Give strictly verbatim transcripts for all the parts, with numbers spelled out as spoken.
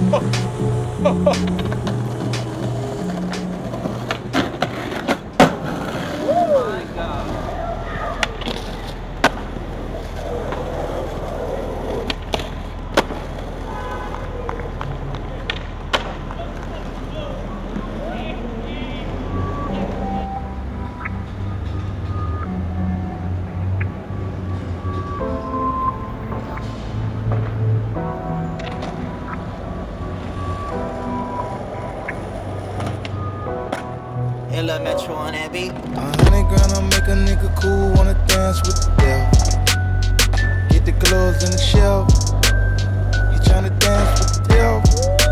And Lil Metro on that beat. A hundred grand, I'll make a nigga cool, wanna dance with the devil. Get the gloves in the shelf. He tryna dance with the devil.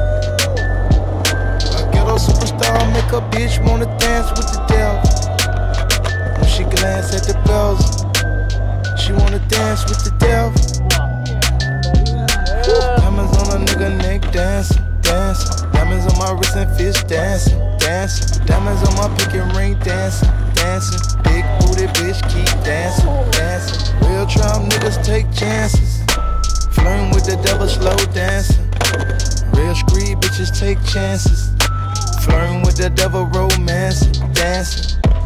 A ghetto superstar, make a bitch wanna dance with the devil. When she glance at the bells, she wanna dance with the devil. Diamonds on a nigga neck, dancing, dancing. Diamonds on my wrist and fist, dancing, dancing. Diamonds on my pinky ring, dancing, dancing. Big booty bitch, keep dancing, dancing. Real trap niggas take chances. Flirting with the devil, slow dancing. Real street bitches take chances. Flirting with the devil, romancing, dancing.